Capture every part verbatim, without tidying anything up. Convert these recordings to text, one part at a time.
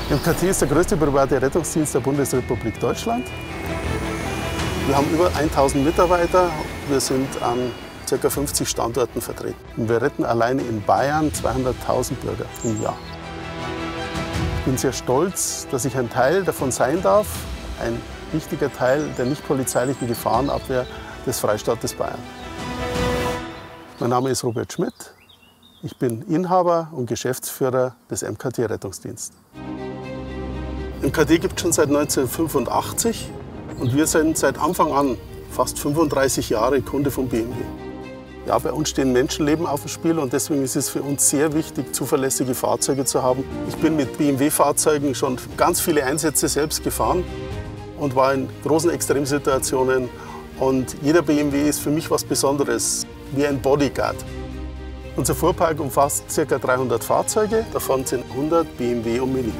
M K T ist der größte private Rettungsdienst der Bundesrepublik Deutschland. Wir haben über tausend Mitarbeiter. Wir sind an ca. fünfzig Standorten vertreten. Und wir retten alleine in Bayern zweihunderttausend Bürger im Jahr. Ich bin sehr stolz, dass ich ein Teil davon sein darf, ein wichtiger Teil der nicht polizeilichen Gefahrenabwehr des Freistaates Bayern. Mein Name ist Robert Schmidt. Ich bin Inhaber und Geschäftsführer des M K T-Rettungsdienst. M K T gibt es schon seit neunzehnhundertfünfundachtzig und wir sind seit Anfang an, fast fünfunddreißig Jahre, Kunde von B M W. Ja, bei uns stehen Menschenleben auf dem Spiel und deswegen ist es für uns sehr wichtig, zuverlässige Fahrzeuge zu haben. Ich bin mit B M W-Fahrzeugen schon ganz viele Einsätze selbst gefahren und war in großen Extremsituationen. Und jeder B M W ist für mich was Besonderes, wie ein Bodyguard. Unser Fuhrpark umfasst ca. dreihundert Fahrzeuge, davon sind hundert B M W und Mini.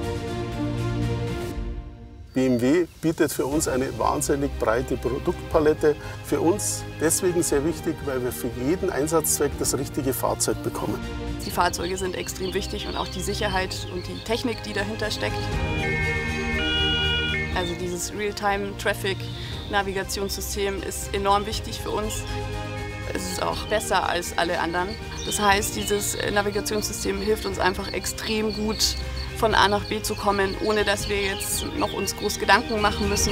B M W bietet für uns eine wahnsinnig breite Produktpalette. Für uns deswegen sehr wichtig, weil wir für jeden Einsatzzweck das richtige Fahrzeug bekommen. Die Fahrzeuge sind extrem wichtig und auch die Sicherheit und die Technik, die dahinter steckt. Also dieses Real-Time-Traffic-Navigationssystem ist enorm wichtig für uns. Es ist auch besser als alle anderen. Das heißt, dieses Navigationssystem hilft uns einfach extrem gut, von A nach B zu kommen, ohne dass wir jetzt noch uns groß Gedanken machen müssen.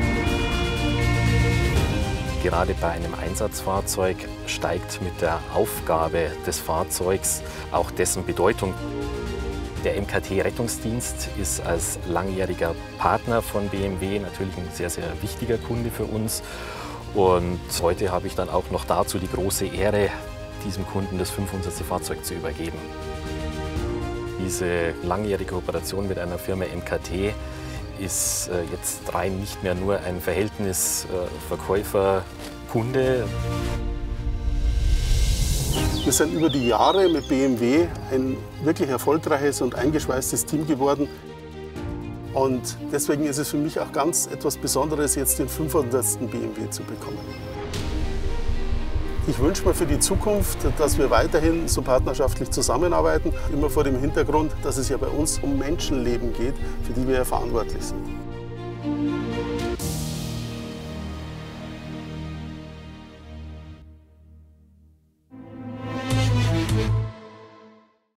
Gerade bei einem Einsatzfahrzeug steigt mit der Aufgabe des Fahrzeugs auch dessen Bedeutung. Der M K T-Rettungsdienst ist als langjähriger Partner von B M W natürlich ein sehr, sehr wichtiger Kunde für uns. Und heute habe ich dann auch noch dazu die große Ehre, diesem Kunden das fünfhundertste Fahrzeug zu übergeben. Diese langjährige Kooperation mit einer Firma M K T ist jetzt rein nicht mehr nur ein Verhältnis Verkäufer-Kunde. Wir sind über die Jahre mit B M W ein wirklich erfolgreiches und eingeschweißtes Team geworden. Und deswegen ist es für mich auch ganz etwas Besonderes, jetzt den fünfhundertsten B M W zu bekommen. Ich wünsche mir für die Zukunft, dass wir weiterhin so partnerschaftlich zusammenarbeiten, immer vor dem Hintergrund, dass es ja bei uns um Menschenleben geht, für die wir ja verantwortlich sind.